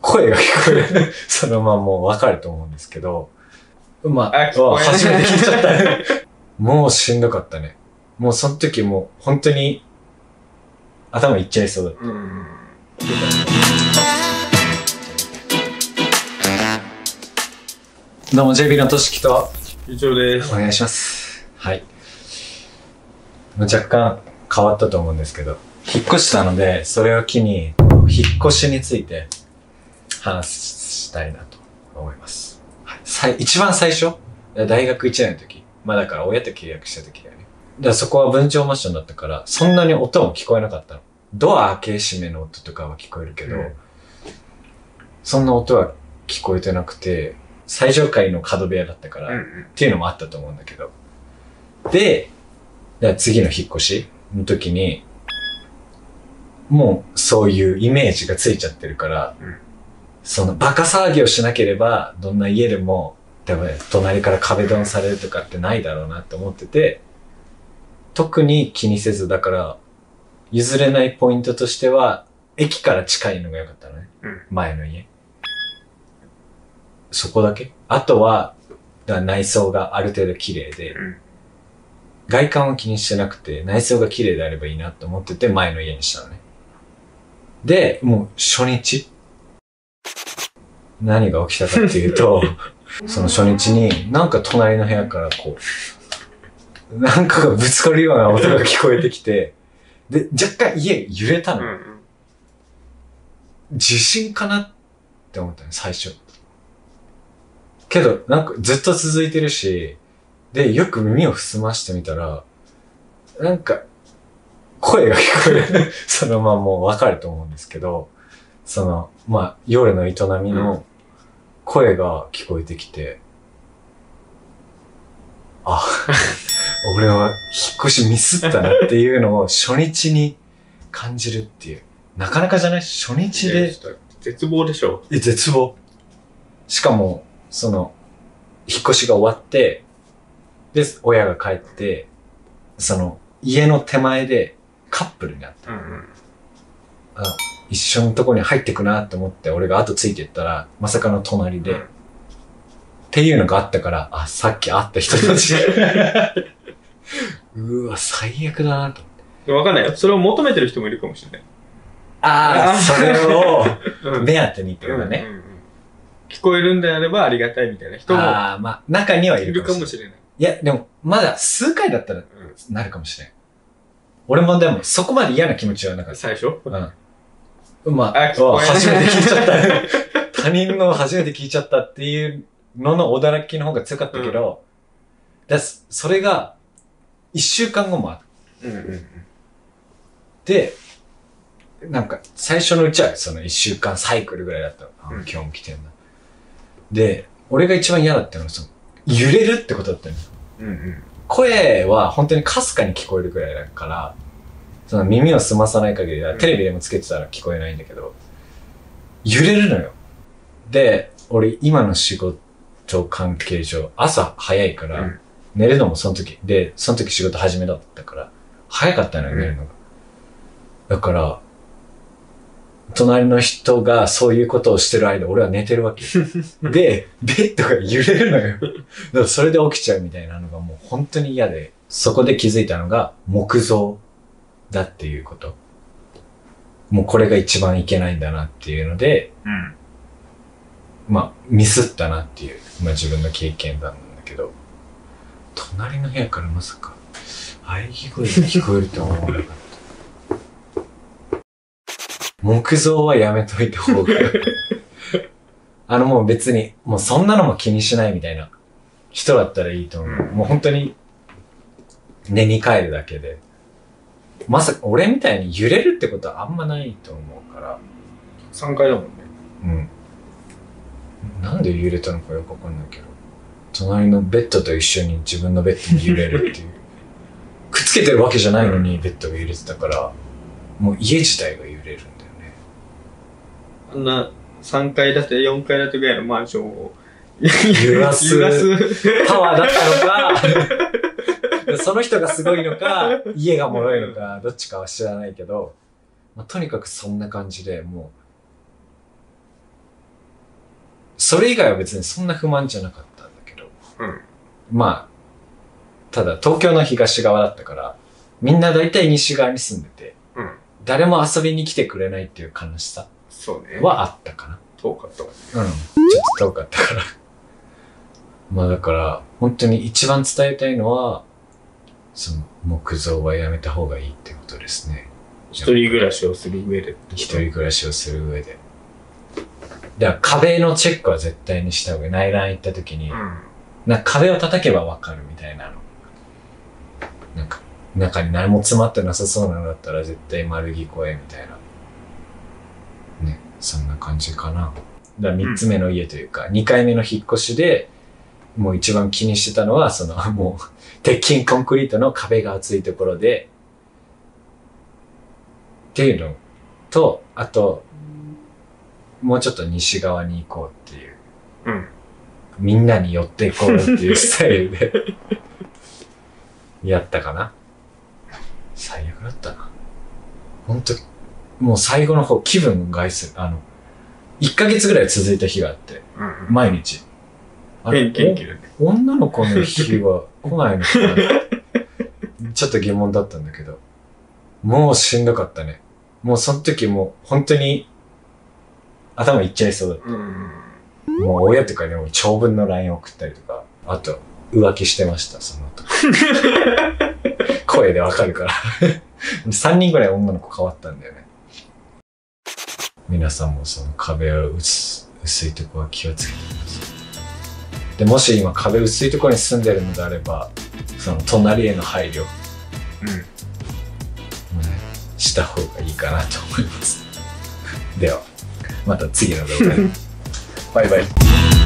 声が聞こえる。そのままもうわかると思うんですけど、まあ、初めて聞いちゃったね。もうしんどかったね。もうその時もう本当に頭いっちゃいそうだった。どうも JB のとしきと以上です。 お願いします。はい。若干変わったと思うんですけど、引っ越したので、それを機に引っ越しについて話したいなと思います。はい、一番最初、大学1年の時、まあだから親と契約した時だよね。だからそこは分譲マンションだったから、そんなに音も聞こえなかったの。ドア開け閉めの音とかは聞こえるけど、そんな音は聞こえてなくて、最上階の角部屋だったから、っていうのもあったと思うんだけど。で、次の引っ越しの時に、もうそういうイメージがついちゃってるから、そのバカ騒ぎをしなければ、どんな家でも、多分隣から壁ドンされるとかってないだろうなって思ってて、特に気にせず、だから、譲れないポイントとしては、駅から近いのが良かったのね。前の家。そこだけ。あとは、内装がある程度綺麗で、外観を気にしてなくて、内装が綺麗であればいいなと思ってて、前の家にしたのね。で、もう初日、何が起きたかっていうと、その初日に、なんか隣の部屋からこう、なんかがぶつかるような音が聞こえてきて、で、若干家揺れたの。地震かなって思ったね、最初。けど、なんかずっと続いてるし、で、よく耳を澄ましてみたら、なんか、声が聞こえる。そのままもうわかると思うんですけど、その、まあ、夜の営みの声が聞こえてきて、あ、俺は引っ越しミスったなっていうのを初日に感じるっていう。なかなかじゃない？初日で。 絶望でしょ。 絶望。しかも、その、引っ越しが終わって、で、親が帰って、その、家の手前でカップルになった。一緒のとこに入ってくなって思って、俺が後ついてったら、まさかの隣で、っていうのがあったから、あ、さっき会った人たち。うわ、最悪だなと思って。 わかんないよ。それを求めてる人もいるかもしれない。 それを、目当てにってことだね。 聞こえるんであればありがたいみたいな人も。 まあ、中にはいるかもしれない。 いや、でも、まだ数回だったら、なるかもしれん。俺もでも、そこまで嫌な気持ちはなかった。 最初まあ、初めて聞いちゃった。他人の初めて聞いちゃったっていうのの驚きの方が強かったけど、それが、一週間後もあって、なんか、最初のうちはその一週間サイクルぐらいだったの。今日も来てんだ。で、俺が一番嫌だったのは、その、揺れるってことだったんですよ。声は本当にかすかに聞こえるぐらいだから、その耳を澄まさない限りは、テレビでもつけてたら聞こえないんだけど、揺れるのよ。で、俺今の仕事関係上、朝早いから、寝るのもその時。で、その時仕事始めだったから、早かったのよ、寝るのが。だから、隣の人がそういうことをしてる間、俺は寝てるわけ。で、ベッドが揺れるのよ。だからそれで起きちゃうみたいなのがもう本当に嫌で、そこで気づいたのが木造だっていうこと。もうこれが一番いけないんだなっていうので、まあ、ミスったなっていう、まあ自分の経験談なんだけど、隣の部屋からまさか、喘ぎ声が聞こえるとは思わなかった。木造はやめといた方がもう別に、もうそんなのも気にしないみたいな人だったらいいと思う。もう本当に寝に帰るだけで。まさか俺みたいに揺れるってことはあんまないと思うから。 3階だもんね。 なんで揺れたのかよくわかんないけど。隣のベッドと一緒に自分のベッドに揺れるっていう。くっつけてるわけじゃないのにベッドが揺れてたから、もう家自体が揺れる。 あんな3階建て、4階建てぐらいのマンションを揺らすパワーだったのか、その人がすごいのか、家が脆いのか、どっちかは知らないけど、まあ、とにかくそんな感じで、もそれ以外は別にそんな不満じゃなかったんだけど、まあただ東京の東側だったからみんな大体西側に住んでて、誰も遊びに来てくれないっていう悲しさはあったかな。 遠かったわね。 ちょっと遠かったからまあだから本当に一番伝えたいのは、その木造はやめた方がいいってことですね。 一人暮らしをする上で。 一人暮らしをする上で。だから壁のチェックは絶対にした方がいい。内覧行った時に、なんか壁を叩けばわかるみたいなの。なんか中に何も詰まってなさそうなのだったら絶対丸着超えみたいな。ね、そんな感じかな。だから3つ目の家というか、2回目の引っ越しで、もう一番気にしてたのは、そのもう、鉄筋コンクリートの壁が厚いところで、っていうのと、あと、もうちょっと西側に行こうっていう。みんなに寄っていこうっていうスタイルで、やったかな。最悪だったな。ほんと、もう最後の方気分害する。1ヶ月ぐらい続いた日があって、毎日。女の子の日は来ないのかなちょっと疑問だったんだけど、もうしんどかったね。もうその時もう本当に頭いっちゃいそうだった。もう親とかにも長文の LINE 送ったりとか、あと浮気してました、その後。声でわかるから3人ぐらい女の子変わったんだよね。皆さんもその壁を薄いとこは気をつけてください。でもし今壁薄いところに住んでるのであれば、その隣への配慮、した方がいいかなと思います。ではまた次の動画でバイバイ。